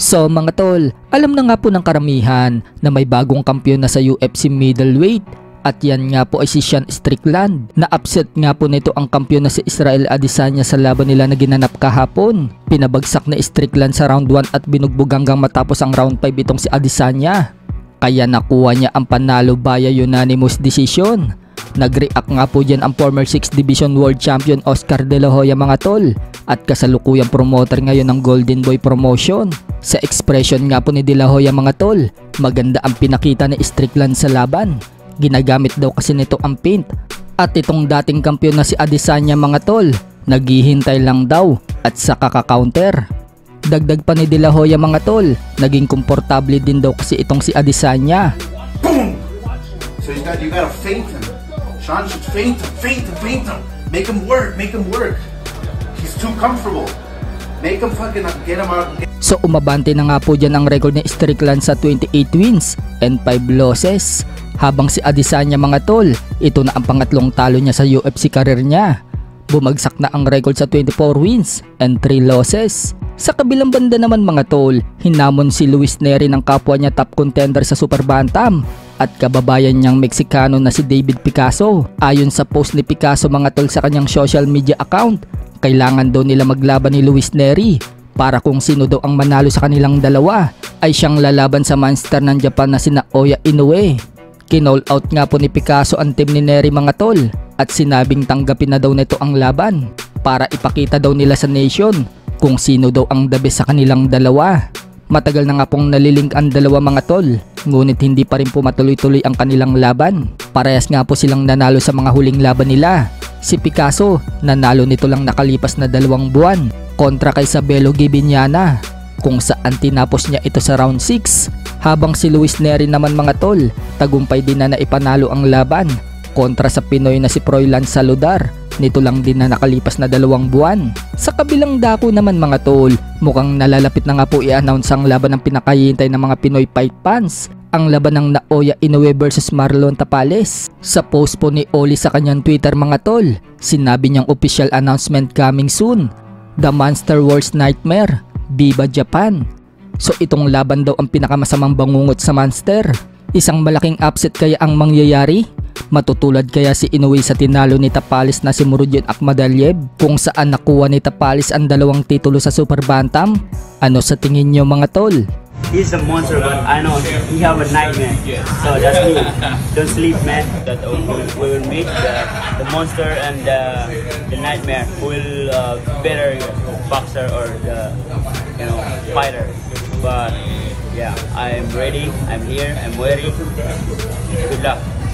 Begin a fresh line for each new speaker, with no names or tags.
So mga tol, alam na nga po ng karamihan na may bagong kampiyon na sa UFC middleweight at yan nga po ay si Sean Strickland. Na-upset nga po nito ang kampiyon na si Israel Adesanya sa laban nila na ginanap kahapon. Pinabagsak na Strickland sa round 1 at binugbog hanggang matapos ang round 5 itong si Adesanya. Kaya nakuha niya ang panalo via unanimous decision. Nag-react nga po dyan ang former 6th Division World Champion Oscar De La Hoya mga tol at kasalukuyang promoter ngayon ng Golden Boy Promotion. Sa expression nga po ni De La Hoya mga tol, maganda ang pinakita ni Strickland sa laban. Ginagamit daw kasi nito ang paint at itong dating kampiyon na si Adesanya mga tol, naghihintay lang daw at saka ka-counter. Dagdag pa ni De La Hoya mga tol, naging komportable din daw kasi itong si Adesanya.
Boom! So you gotta feint him. Sean should feint him. Make him work. He's too comfortable. Make him fucking get him out.
So umabante na nga po dyan ang record ni Strickland sa 28 wins and 5 losses. Habang si Adesanya mga tol, ito na ang pangatlong talo niya sa UFC career niya. Bumagsak na ang record sa 24 wins and 3 losses. Sa kabilang banda naman mga tol, hinamon si Luis Nery ng kapwa niya top contender sa Super Bantam at kababayan niyang Meksikano na si David Picasso. Ayon sa post ni Picasso mga tol sa kanyang social media account, kailangan daw nila maglaban ni Luis Nery para kung sino daw ang manalo sa kanilang dalawa ay siyang lalaban sa monster ng Japan na si Naoya Inoue. Kinall out nga po ni Picasso ang team ni Nery mga tol at sinabing tanggapin na daw nito ang laban para ipakita daw nila sa nation kung sino daw ang the best sa kanilang dalawa. Matagal na nga pong nalilink ang dalawa mga tol, ngunit hindi pa rin po matuloy-tuloy ang kanilang laban. Parehas nga po silang nanalo sa mga huling laban nila. Si Picasso nanalo nito lang nakalipas na 2 buwan kontra kay Sabelo Gibiñana kung saan tinapos niya ito sa round 6. Habang si Luis Nery naman mga tol, tagumpay din na naipanalo ang laban kontra sa Pinoy na si Froilan Saludar. Nito lang din na nakalipas na 2 buwan. Sa kabilang dako naman mga tol, mukhang nalalapit na nga po i-announce ang laban ng pinakahihintay ng mga Pinoy fight fans. Ang laban ng Naoya Inoue versus Marlon Tapales. Sa post po ni Oli sa kanyang Twitter mga tol, sinabi niyang official announcement coming soon. The Monster Wars Nightmare, Viva Japan. So itong laban daw ang pinakamasamang bangungot sa Monster. Isang malaking upset kaya ang mangyayari? Matutulad kaya si Inoue sa tinalo ni Tapales na si Murodjon Akhmadaliev kung saan nakuha ni Tapales ang 2 titulo sa Super Bantam? Ano sa tingin nyo mga tol?
He's a monster, but I know he have a nightmare. So that's me. Don't sleep, man. That we will meet the monster and the nightmare. Who will better boxer or the fighter? But yeah, I'm ready. I'm here. I'm waiting. Good luck.